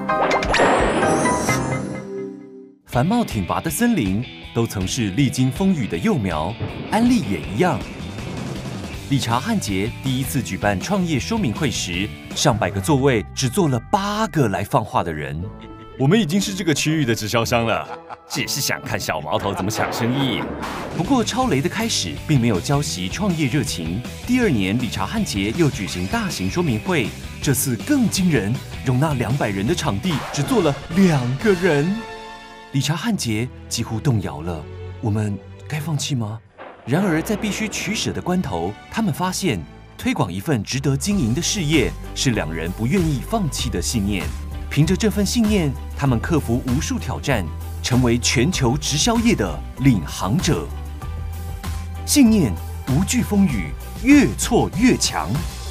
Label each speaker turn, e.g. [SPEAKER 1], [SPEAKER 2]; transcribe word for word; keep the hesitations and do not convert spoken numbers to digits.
[SPEAKER 1] 繁茂挺拔的森林都曾是历经风雨的幼苗，安利也一样。理查汉杰第一次举办创业说明会时，上百个座位只坐了八个来放话的人。我们已经是这个区域的直销商了，只是想看小毛头怎么抢生意。不过超雷的开始并没有浇熄创业热情。第二年，理查汉杰又举行大型说明会，这次更惊人，容纳两百人的场地只坐了两个人。理查汉杰几乎动摇了，我们该放弃吗？然而在必须取舍的关头，他们发现推广一份值得经营的事业是两人不愿意放弃的信念。凭着这份信念，他们克服无数挑战，成为全球直销业的领航者。信念无惧风雨，越挫越强。